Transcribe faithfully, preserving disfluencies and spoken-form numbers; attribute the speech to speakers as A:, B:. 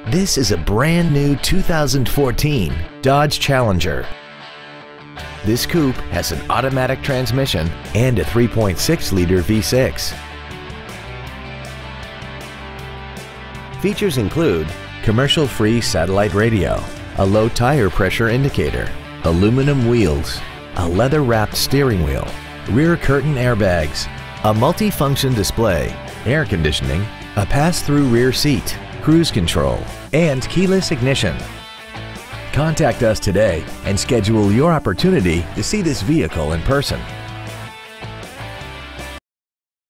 A: This is a brand new two thousand fourteen Dodge Challenger. This coupe has an automatic transmission and a three point six liter V six. Features include commercial-free satellite radio, a low tire pressure indicator, aluminum wheels, a leather-wrapped steering wheel, rear curtain airbags, a multi-function display, air conditioning, a pass-through rear seat, cruise control, and keyless ignition. Contact us today and schedule your opportunity to see this vehicle in person.